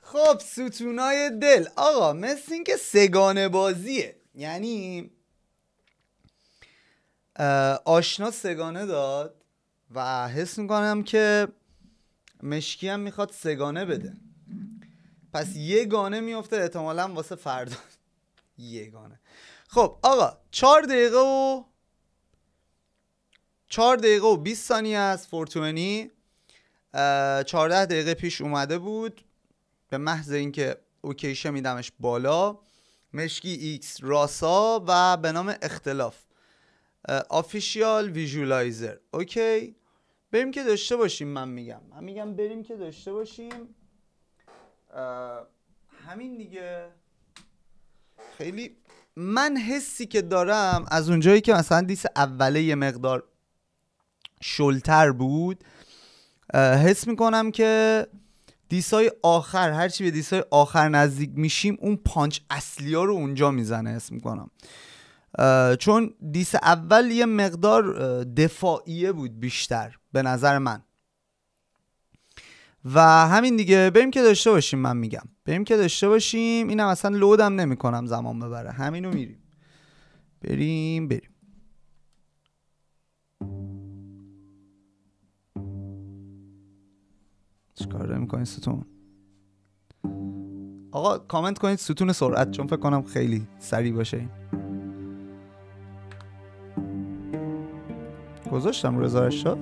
خب ستونای دل آقا مثل این که سگانه بازیه، یعنی آشنا سگانه داد و حس میکنم که مشکی هم میخواد سگانه بده، پس یه گانه میفته احتمالاً واسه فردا. یه گانه. خب آقا 4 دقیقه و 20 ثانیه است. فورتونی 14 دقیقه پیش اومده بود، به محض اینکه اوکیشه میدمش بالا. مشکی ایکس راسا و به نام اختلاف آفیشیال ویژوالایزر. اوکی بریم که داشته باشیم. من میگم بریم که داشته باشیم. همین دیگه. خیلی من حسی که دارم از اونجایی که مثلا دیس اوله یه مقدار شلتر بود، حس میکنم که دیسای آخر هرچی به دیسای آخر نزدیک میشیم اون پانچ اصلی ها رو اونجا میزنه حس میکنم، چون دیس اول یه مقدار دفاعیه بود بیشتر به نظر من. و همین دیگه بریم که داشته باشیم. من میگم بریم که داشته باشیم. اینم اصلا لودم نمی کنم زمان ببره، همینو میریم. بریم چیکار میکنید ستون؟ آقا کامنت کنید ستون سرعت، چون فکر کنم خیلی سریع باشه این. گذاشتم رزارش شد.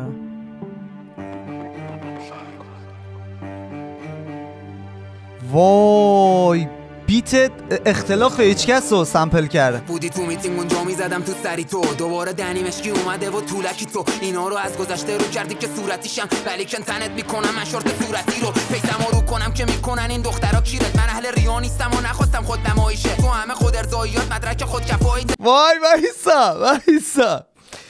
وای بیت اختلاف هیچکس رو سمپل کرده. بودی تو میتینگ اونجا میزدم تو سری تو، دوباره دنی مشکی اومده و طولکی تو اینا رو از گذشته رو کردی که صورتیشم، ولی کن تنت میکنم من شورت صورتی رو پیسم رو کنم که میکنن این دخترا کیرت. من اهل ریا نیستم و نخواستم خود نمایشه، تو همه خود ارضاییات مدرک خود کفایی. وای وایسا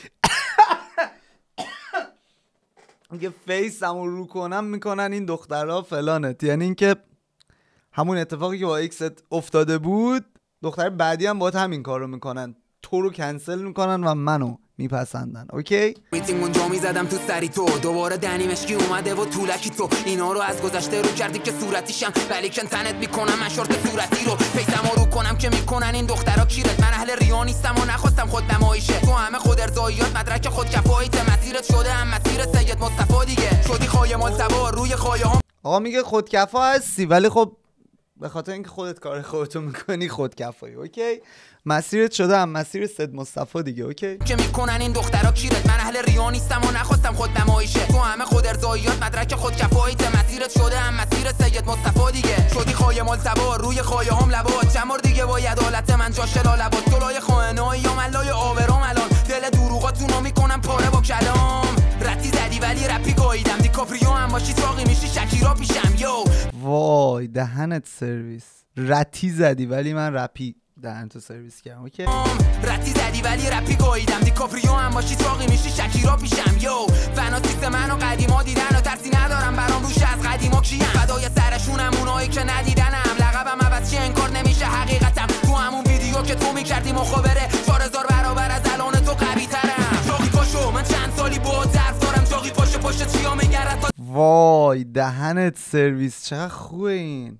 میگه فیسم رو کنم میکنن این دخترها فلانت، یعنی اینکه همون اتفاقی که با ایکست افتاده بود دختر بعدی هم باید همین کار رو میکنن، تو رو کنسل میکنن و منو میپسندن. اوکی میتینگ اونجا میزدم تو سری تو، دوباره دنی مشکی اومده و طولکی تو اینا رو از گذشته رو کردی که صورتیشم، ولی کن تنت میکنم من شورت صورتی رو پیسم رو کنم که میکنن این دخترا کیرت. من اهل ریا نیستم و نخواستم خود نمایشه، تو همه خود ارضاییات مدرک خود کفاییت. مسیرت شده هم مسیر سید مصطفی دیگه، شدی خایمال سوار روی خایه ها. آقا میگه خودکفا هستی، ولی خب به خاطر اینکه خودت کار خودتو میکنی خودکفایی. اوکی مسیرت شده هم مسیر سید مصطفی دیگه. اوکی که میکنن این دخترا کیرت. من اهل ریا نیستم و نخواستم خود نمایشه، تو همه خود ارضاییات مدرک خود کفاییت. مسیرت شده هم مسیر سید مصطفی دیگه، شدی خایمال سوار روی خایه هم لبات. چند بار دیگه با عدالت من جاش لالبات، دلای خائنای یا ملای آورام الان دل دروغاتونو میکنم پاره با کلام. رتی زدی ولی رپی گاییدم، دیکاپریو هم باشی چاقی میشی شکیرا پیشم. یو وای دهنت سرویس. رتی زدی ولی من رپی دهنتو سرویس کردم. اوکی رتی زدی ولی رپی گاییدم، دیکاپریو هم باشی چاقی میشی شکیرا پیشم. یو فناتیست منو قدیما دیدن و ترسی ندارم برام روش از قدیما کیم، فدای سرشونم اونایی که ندیدنم. لقبم عوض چی انکار نمیشه حقیقتم، تو همون ویدیو که تو میکردی مخابره 4000 برابر از الان تو قوی ترم. چاقی پاشو من چند سالی با ظرف دارم، چاقی پاشو چیا میگرد. وای دهنت سرویس چقدر خوبه این.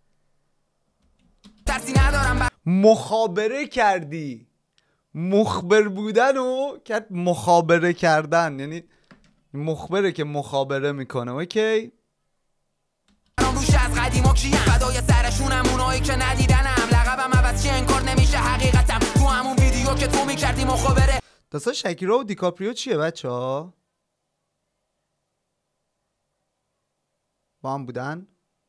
ترسی ندارم مخابره کردی، مخبر بودن و کرد مخابره کردن، یعنی مخبره که مخابره میکنه. اوکی روش از قدیما کیم، فدای سرشونم اونایی که ندیدنم. لقبم عوض چی انکار نمیشه حقیقتم، تو همون ویدیو که تو میکردی مخابره. دستا شکیرا و دیکاپریو چیه بچه ها؟ با هم بودن؟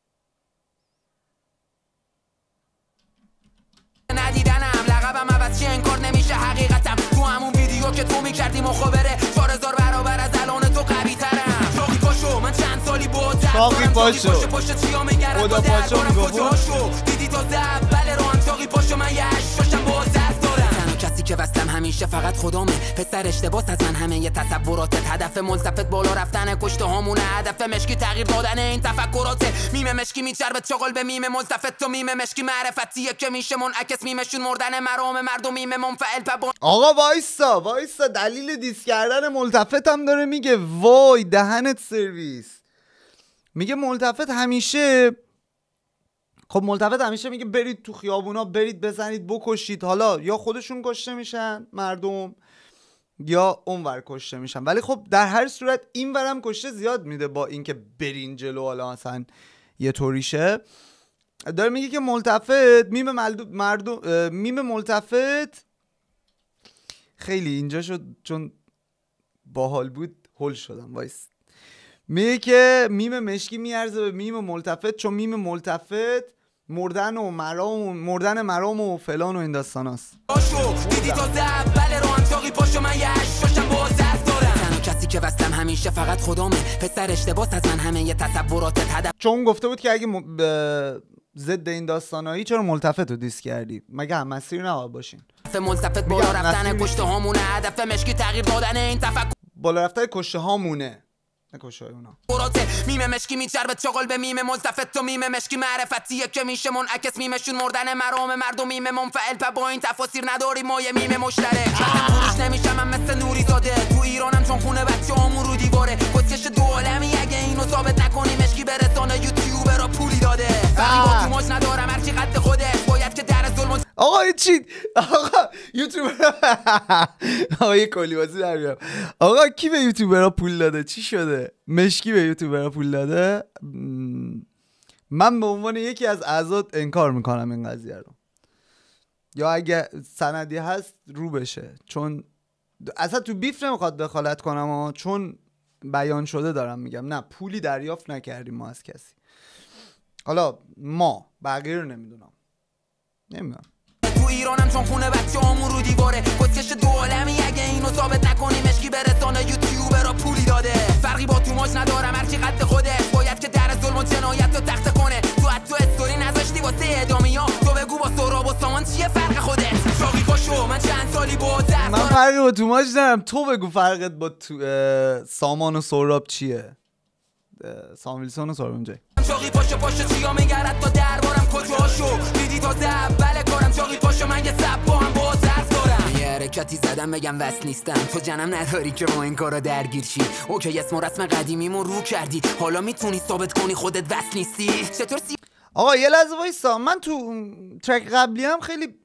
ندیدنم. لقبم عوض چی انکار نمیشه حقیقتم، تو همون ویدیو که تو میکردی مخابره 4000 برابر از الان تو قوی ترم. چاقی پاشو من چند سالی با چاقی پاشو پاشو چیا میگرد خدا پاشو کجاشو دیدی تا اول رو هم. چاقی پاشو من یه هشتاشم با دست دارم. تنها کسی که وستم همیشه فقط خدامه، پسر اشتباس از من همه یه تصوراتت. هدف ملتفت بالا رفتن کشته هامونه، هدف مشکی تغییر دادن این تفکراته. میم مشکی میچربه چاقل به میم ملتفت، تو میم مشکی معرفتیه که میشه منعکس میمشون مردن مرام مردم میم منفعل پبون. آقا وایسا دلیل دیس کردن ملتفت هم داره میگه. وای دهنت سرویس. میگه ملتفت همیشه خب ملتفت همیشه میگه برید تو خیابونا، برید بزنید بکشید، حالا یا خودشون کشته میشن مردم یا اونور کشته میشن، ولی خب در هر صورت این ورم کشته زیاد میده با اینکه برین جلو حالا مثلا یه طوریشه. داره میگه که ملتفت میم ملتفت خیلی اینجا شد چون باحال بود هول شدم وایس. میگه که میم مشکی میارزه به میم ملتفت چون میم ملتفت مردن مرام و فلان و این داستاناست. دیدی تا اول رو انتاقی پاشو من یه هشتاشم با دست دارم، تنها کسی که وستم همیشه فقط خدامه، پسر اشتباس از من همه یه تصورات هدف. چون گفته بود که اگه ضد این داستانایی چرا ملتفت رو دیس کردی؟ مگه هم مسیر نباید باشین؟ ملتفت بالا رفتن کشته هامونه، هدف مشکی تغییر دادن این تفکر، بالا رفتن کشته هامونه نکشه اونا. میم مشکی میچربه چغل به میم ملتفت، تو میم مشکی معرفتیه که میشه منعکس میمشون مردن مرام مردم، میم منفعل و با این تفاسیر نداری ما یه میم مشترک. فروش نمیشم من مثل نوری زاده تو ایرانم چون خونه بچه همون رو دیواره، کسکش دو عالمی اگه اینو ثابت نکنی مشکی برسانه یوتیوبر را پولی داده، فقی با تو ماش ندارم هرچی قد خودش باید که در ظلم. آقا چی؟ آقا یوتیوبر آقا یه کلی بازی در بیارم. آقا کی به یوتیوبرها پول داده؟ چی شده؟ مشکی به یوتیوبرها پول داده؟ من به عنوان یکی از اعضا انکار میکنم این قضیه رو، یا اگه سندی هست رو بشه، چون اصلا تو بیف نمیخواد دخالت کنم چون بیان شده دارم میگم نه پولی دریافت نکردیم ما از کسی. حالا ما بقیه رو نمیدونم تو ایرانم چون خونه بچه همون رو دیواره، کسکش دو عالمی اگه اینو ثابت نکنی مشکی برسانه یوتیوبر را پولی داده، فرقی با تو ماش ندارم هرچی قد خودش باید که در ظلم و جنایت رو تخته کنه، تو حتی استوری نذاشتی واسه اعدامی ها، تو بگو با سهراب و سامان چیه فرق خودت؟ شاقی پاشو من چند سالی با درد، من فرقی با تو ماش ندارم، تو بگو فرقت با سامان و سهراب چیه؟ سامویلسون و سهراب جای شاقی پاشو چیا میگرد تا دربارم کجاشو دیدی تا اول کارم، شاقی پاشو من یه سب با هم با درس دارم، یه حرکتی زدم بگم وصل نیستم، تو جنم نداری که با این کارا درگیر چی، اوکی اسم و رسم قدیمیمو رو کردی حالا میتونی ثابت کنی خودت وصل نیستی چطور آقا یه لحظه وایسا، من تو ترک قبلی هم خیلی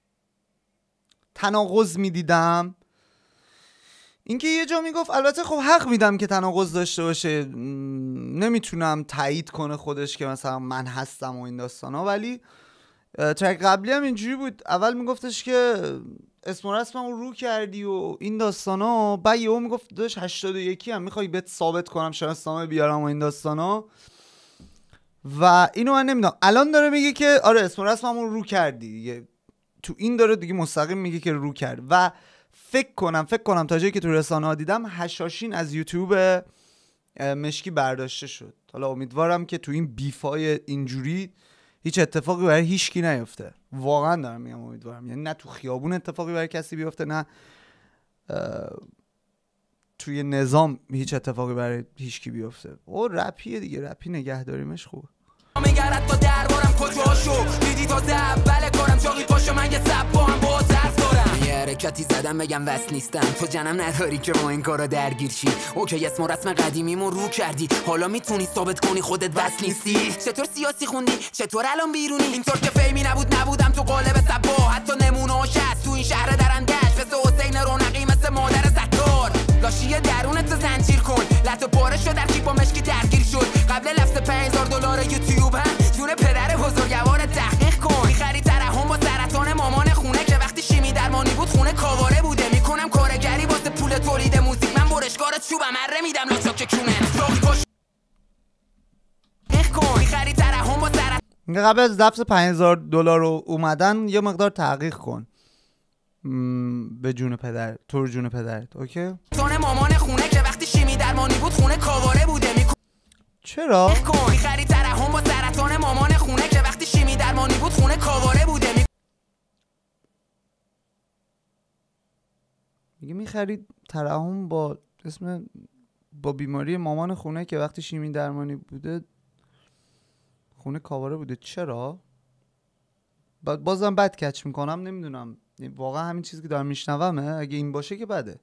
تناقض میدیدم، اینکه یه جا میگفت البته خب حق میدم که تناقض داشته باشه، نمیتونم تایید کنه خودش که مثلا من هستم و این داستانا، ولی ترک قبلی هم اینجوری بود، اول میگفتش که اسم و رسمم رو کردی و این داستانا، بعد یهو میگفت داش 81 هم میخوای بهت ثابت کنم شناسنامه بیارم و این داستانا، و اینو من نمیدونم. الان داره میگه که آره اسم و رسمم رو کردی دیگه، تو این داره دیگه مستقیم میگه که رو کرد، و فکر کنم تا جایی که تو رسانه ها دیدم هشاشین از یوتیوب مشکی برداشته شد. حالا امیدوارم که تو این بیفای اینجوری هیچ اتفاقی برای هیچکی نیفته، واقعا دارم میگم امیدوارم، یعنی نه تو خیابون اتفاقی برای کسی بیفته نه توی نظام هیچ اتفاقی برای هیچکی بیفته. او رپیه دیگه، رپی نگهداریمش خوبه. میگرد تا دربارم کجاشو دیدی تا اول کارم، شاقی پاشو من یه سب با هم با درس دارم، یه حرکتی زدم بگم وصل نیستم، تو جنم نداری که با این کارا درگیر چی، اوکی اسم و رسم قدیمیمو رو کردی حالا میتونی ثابت کنی خودت وصل نیستی، چطور سیاسی خوندی چطور الان بیرونی، اینطور که فیمی نبودم تو قالب سبا، حتی نمونه‌اش هست تو این شهر درندش، مثل حسین رونقی مثل مادر ستار، لاشی درونت زنجیر کن، لطو پاره شد در با مشکی درگیر شد، قبل لفظ $5000 یوتیوب هم جون پدر بزرگوار تحقیق کن، میخری ترحم با سرطان مامان خونه که وقتی شیمی درمانی بود خونه کاواره بوده، میکنم کارگری واسه پول تولید موزیک، من برشکارت چوبم اره میدم لاچاک کونه، شاقی پاش کن، میخری ترحم با سرطان، قبل از لفظ $5000 اومدن یه مقدار تحقیق کن به جون پدر، تو جون پدرت، اوکی؟ تون مامان خونه که وقتی شیمی درمانی بود خونه کاواره بوده، چرا؟ میخری ترحم با سرطان مامان خونه که وقتی شیمی درمانی بود خونه کاواره بوده، میگه میخرید ترحم با با بیماری مامان خونه که وقتی شیمی درمانی بوده خونه کاواره بوده، چرا؟ بازم بد کچ میکنم، نمیدونم واقعا همین چیزی که دارم میشنومه، اگه این باشه که بده،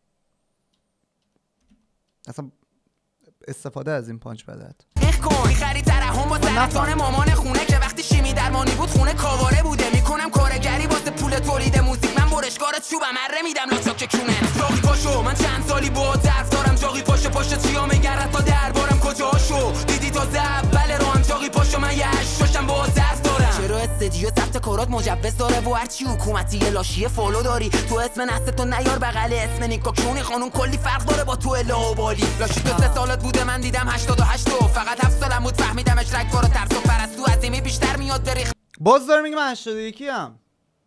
اصلا استفاده از این پانچ بدت. میخری ترحم با سرطان مامان خونه که وقتی زمانی بود خونه کاواره بوده میکنم کارگری واسه پول تولید موزیک من برشکار چوبم اره میدم لاچاک کونه جاقی پاشو من چند سالی با ظرف دارم جاقی پاشو پاشو چیا میگرد تا دربارم کجاشو دیدی تا اول رو هم جاقی پاشو من یه هشتاشم با ظرف دارم چرا استدیو ثبت کارات مجوز داره و هرچی حکومتی لاشی فالو داری تو اسم نسل تو نیار بغل اسم نیکاکشونی خانون کلی فرق داره با تو لاوبالی لاشی تو 3 سالت بوده من دیدم 88 فقط 7 سالم بود فهمیدمش رگبار و ترس و پرستو عظیمی بیشتر میاد بریخ باز داره میگه من 81 ام.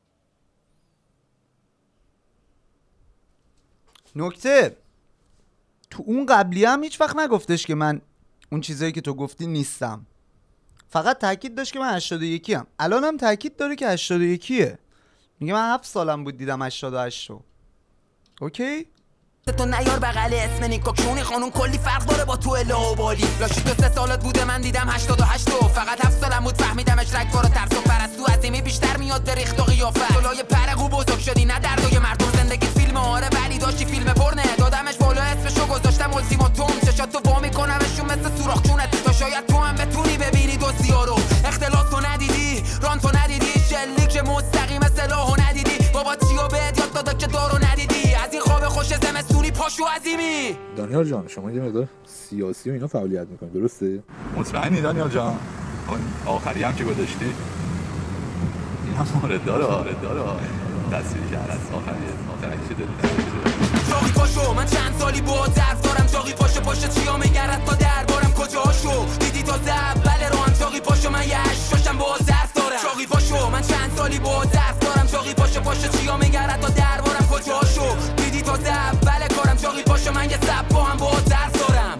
نکته تو اون قبلی هم هیچ وقت نگفتش که من اون چیزایی که تو گفتی نیستم، فقط تاکید داشت که من 81 ام. الان هم تاکید داره که 81ه. میگه من 7 سالم بود دیدم 88 رو. اوکی؟ تو نیار بغل اسم نیکاکشونی خانون کلی فرق داره با تو لاوبالی لاشی تو 3 سالت بوده من دیدم 88 فقط 7 سالم بود فهمیدمش رگبار و ترس و پرستو عظیمی بیشتر میاد به ریخت و قیافت جلوی پرقو بزرگ شدی نه دردای مردم زندگی فیلم آره ولی داشتی فیلم پرنه دادمش بالا اسمشو گذاشتم التیماتوم چشات تو وا میکنمشون مثل سوراخ چونت تا شاید تو هم بتونی ببینی دوستیا رو اختلاف تو ندیدی ران تو ندیدی شلیک مستقیم سلاحو ندیدی بابا چیو بهت یاد دادا که دارو ندیدی از این خواب خوش زمستونی پاشو عظیمی. دانیال جان شما یه مقدار سیاسی و اینا فعالیت میکنید درسته؟ مطمئنی دانیال جان؟ اون آخری هم که گذاشتی این هم مورد داره تصویر شهر از آخری شده جاقی پاشو من چند سالی با ظرف دارم جاقی پاشو چیا میگرد تا دربارم کجاشو دیدی تا اول رو هم جاقی پاشو من یه هشتاشم با ظرف دارم جاقی پاشو من چند سالی با ظرف دارم جاقی پاشو چیا میگرد تا دربارم کجاشو دیدی تا اول کارم جاقی پاشو من یه سب با هم با ظرف دارم.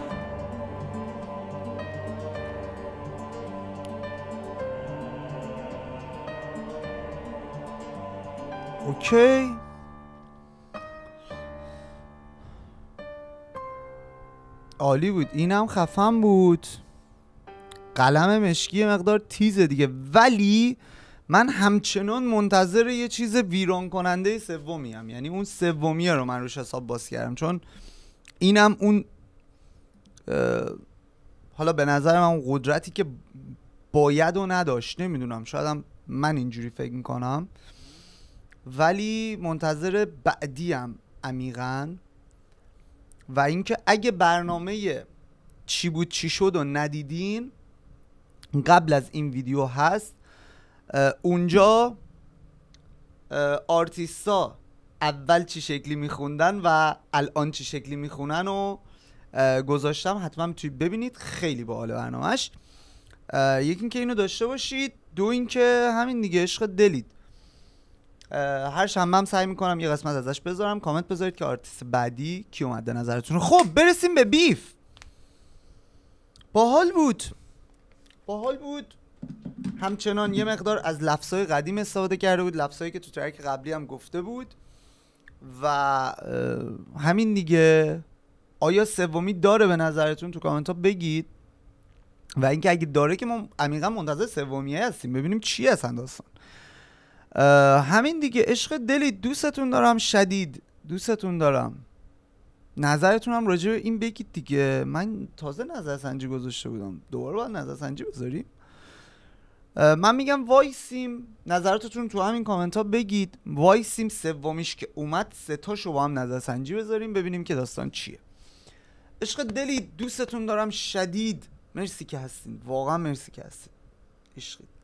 اوکی عالی بود، اینم خفن بود. قلم مشکی مقدار تیزه دیگه، ولی من همچنان منتظر یه چیز ویران کننده سومی هم، یعنی اون سومیه رو من روش حساب باز کردم، چون اینم اون حالا به نظر من اون قدرتی که باید و نداشت، نمیدونم شاید هم من اینجوری فکر میکنم، ولی منتظر بعدی هم عمیقاً. و اینکه اگه برنامه چی بود چی شد و ندیدین قبل از این ویدیو هست، اونجا آرتیستا اول چی شکلی میخوندن و الان چی شکلی میخونن و گذاشتم، حتما توی ببینید، خیلی باحال برنامه‌اش. یکی اینکه اینو داشته باشید، دو اینکه همین دیگه عشق دلید. هر شنبه هم سعی میکنم یه قسمت ازش بذارم. کامنت بذارید که آرتیست بعدی کی اومده نظرتون. خب برسیم به بیف. باحال بود. همچنان یه مقدار از لفظای قدیم استفاده کرده بود، لفظایی که تو ترک قبلی هم گفته بود و همین دیگه. آیا سومی داره به نظرتون؟ تو کامنت ها بگید. و اینکه اگه داره که ما عمیقا منتظر سومیه هستیم ببینیم چی هستن داستان. همین دیگه، عشق دلی، دوستتون دارم شدید، دوستتون دارم. نظرتون هم راجع به این بگید دیگه. من تازه نظرسنجی گذاشته بودم، دوباره باید نظرسنجی بذاریم. من میگم وایسیم، نظراتتون تو همین کامنت ها بگید، وایسیم سومیش که اومد 3 تاشو با هم نظرسنجی بذاریم ببینیم که داستان چیه. عشق دلی، دوستتون دارم شدید. مرسی که هستین، واقعا مرسی که هستین. عشقید.